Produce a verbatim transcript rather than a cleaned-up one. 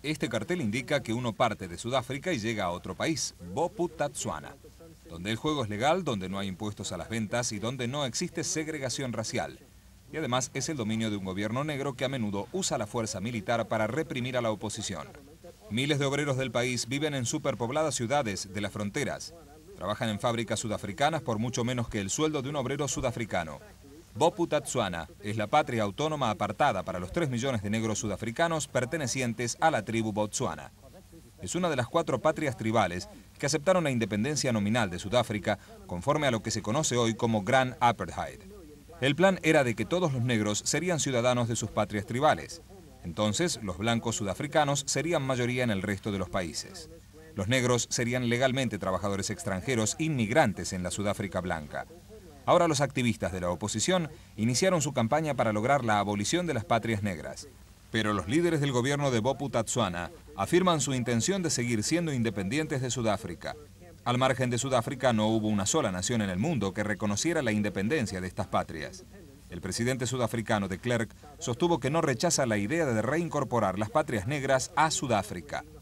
Este cartel indica que uno parte de Sudáfrica y llega a otro país, Bophuthatswana, donde el juego es legal, donde no hay impuestos a las ventas y donde no existe segregación racial. Y además es el dominio de un gobierno negro que a menudo usa la fuerza militar para reprimir a la oposición. Miles de obreros del país viven en superpobladas ciudades de las fronteras. Trabajan en fábricas sudafricanas por mucho menos que el sueldo de un obrero sudafricano. Bophuthatswana es la patria autónoma apartada para los tres millones de negros sudafricanos pertenecientes a la tribu Botswana. Es una de las cuatro patrias tribales que aceptaron la independencia nominal de Sudáfrica conforme a lo que se conoce hoy como Gran Apartheid. El plan era de que todos los negros serían ciudadanos de sus patrias tribales. Entonces, los blancos sudafricanos serían mayoría en el resto de los países. Los negros serían legalmente trabajadores extranjeros inmigrantes en la Sudáfrica blanca. Ahora los activistas de la oposición iniciaron su campaña para lograr la abolición de las patrias negras. Pero los líderes del gobierno de Bophuthatswana afirman su intención de seguir siendo independientes de Sudáfrica. Al margen de Sudáfrica no hubo una sola nación en el mundo que reconociera la independencia de estas patrias. El presidente sudafricano de Klerk sostuvo que no rechaza la idea de reincorporar las patrias negras a Sudáfrica.